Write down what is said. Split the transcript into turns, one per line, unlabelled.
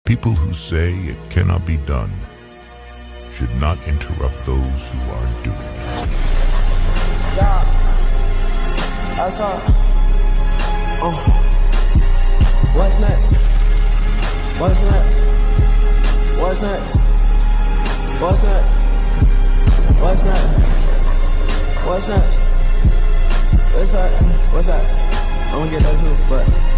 People who say it cannot be done should not interrupt those who are doing it.
Yeah, that's all. What's next? What's next? What's next? What's next? What's next? What's next? What's that? What's that? I'm gonna get that too, but